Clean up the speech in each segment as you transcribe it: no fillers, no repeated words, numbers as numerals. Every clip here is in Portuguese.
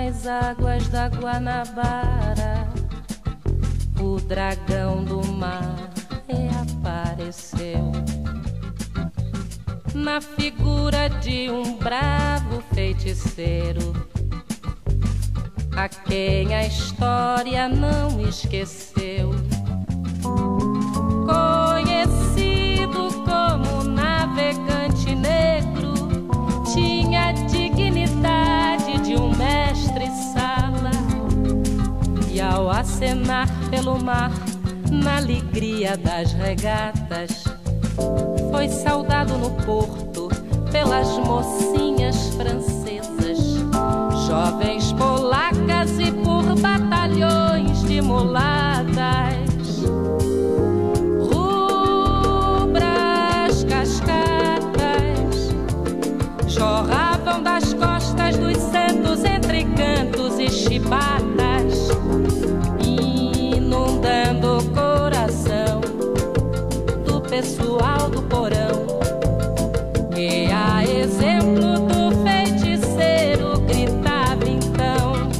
nas águas da Guanabara, o dragão do mar reapareceu na figura de um bravo feiticeiro, a quem a história não esqueceu. Conhecido como navegante negro, tinha a dignidade de um mestre-sala, e ao acenar pelo mar, na alegria das regatas, foi saudado no porto pelas mocinhas francesas, jovens polacas e por batalhões de mulatas. Rubras cascatas jorravam das costas dos santos entre cantos e chibatas, inundando o coração do pessoal do porão, que a exemplo do feiticeiro gritava então: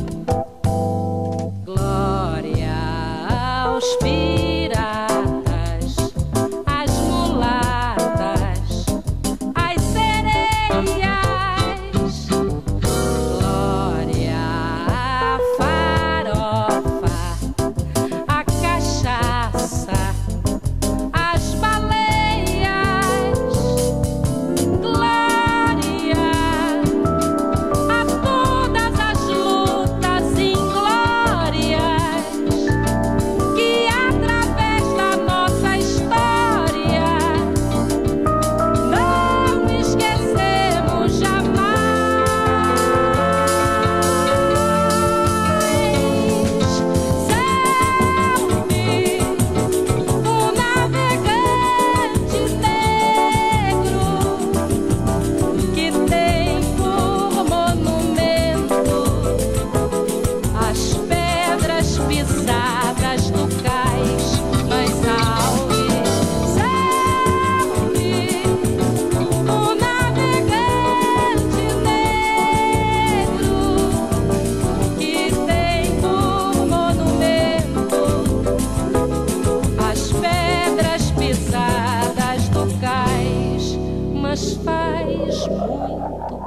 glória aos piratas, às mulatas, às sereias, glória à farofa, à cachaça, às baleias, glória a todas as lutas inglórias que através da nossa história não esquecemos jamais. Salve o navegante negro, que tem por monumento as pedras pisadas do cais. Mas salve, salve o navegante negro, que tem por monumento as pedras pisadas do cais. Mas faz muito